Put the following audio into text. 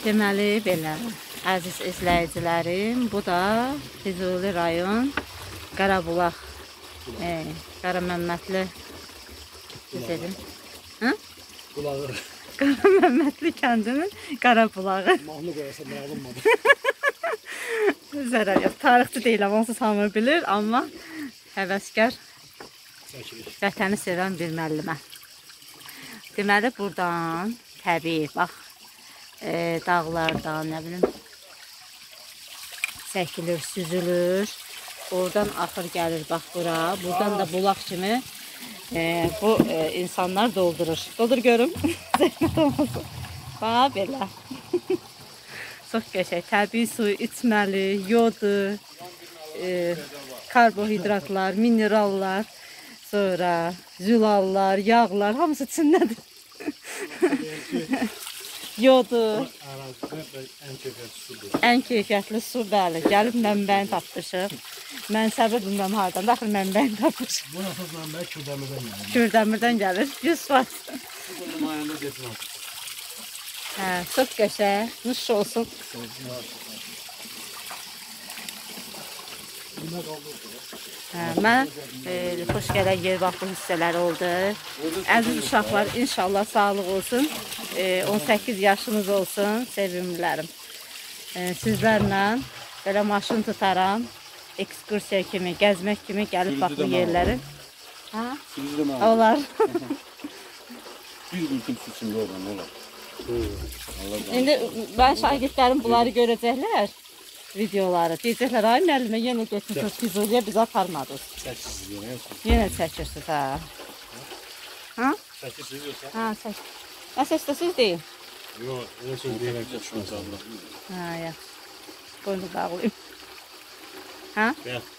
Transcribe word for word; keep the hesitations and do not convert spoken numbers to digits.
Deməli, belə, əziz izləyicilərim, bu da Füzuli rayon Qarabulaq, e, Qaraməmmədli dedim. Hə? Bulağı. Qaraməmmədli kəndinin Qarabulağı. Mahnı qoyasa mən alınmadı. Zərər yox, tarixçi deyiləm, onsuz hamı bilir, amma həvəskar, vətəni sevən bir müəllimə. Deməli, buradan təbii, bax, e, dağlardan, nə bilim, çəkilir, süzülür. Oradan axır gəlir, bax, bura. Buradan da bulaq kimi e, bu e, insanlar doldurur. Doldur görüm, zəhmət olmasın. Bax, belə. Çox qəşəng, təbii su içməli, yodu, e, karbohidratlar, minerallar, sonra zülallar, yağlar, hamısı içindədir. Yodu. Ən keyfiyyətli su, bəli. Gəlib mənbəyini tapmışıq. Mən səbir bilməm hardan, daxil mənbəyini tapmışıq. Bu əsas mənbəyi Kürdəmirdən gəlir. Kürdəmirdən gəlir, yüz faiz. Bu nümayəndə desin. Hə, çox qəşəng, nuş olsun. Hə, mən e, xoş gələn yer bax bu hissələri oldu. Əziz uşaqlar, inşallah sağlıq olsun, e, on səkkiz yaşınız olsun, sevimlilərim. E, sizlərlə belə maşın tutaram, ekskursiya kimi, gəzmək kimi gəlib bax bu yerləri. Ha? Olar. Bir ülküm sütümdə olan olar. İndi mən şagirdlərim bunları görəcəklər. Videoları. Deyəcəklər, ay müəllimə yenə getmişsiniz Füzuliyə, biz aparmadıq. Çəkirsiniz yenə. Yenə çəkirsiniz, hə. Ha? Çəkirsiniz yoxsa? Ha, çək. Nəsə istəsiz deyin. Yox, elə söz deyirəm ki, şunu sağlayın. Ha, ya. Qoyunu bağlayayım. Ha? Bəs.